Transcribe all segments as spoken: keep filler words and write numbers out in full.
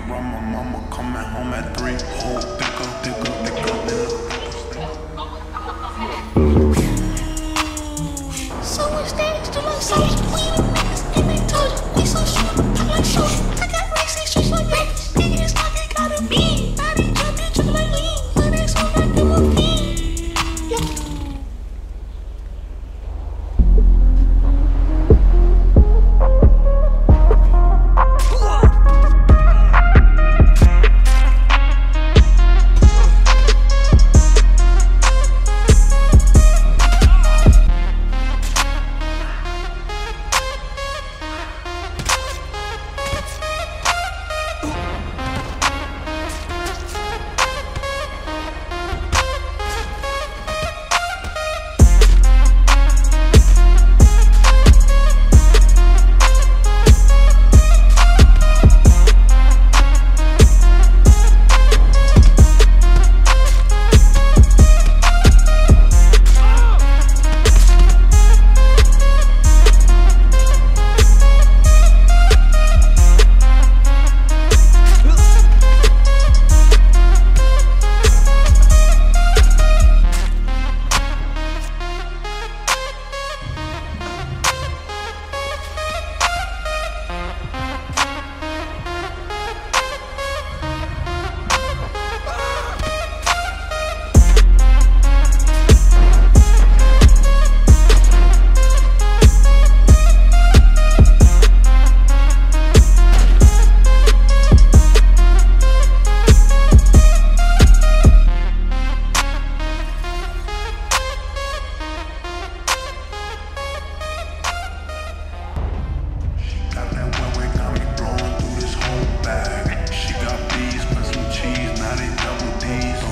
around my mama coming home at three. Oh, thicker, thicker, thicker than a so much damage to my soul. We the niggas and they told you we so short. I like short. I got racing streets like that. Nigga, it's like it gotta be. Body jumping, triple like lean. But it's so like them a fiend. Yeah.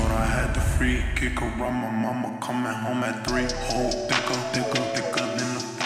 Kick around my mama coming home at three. Oh, thicker, thicker, thicker than a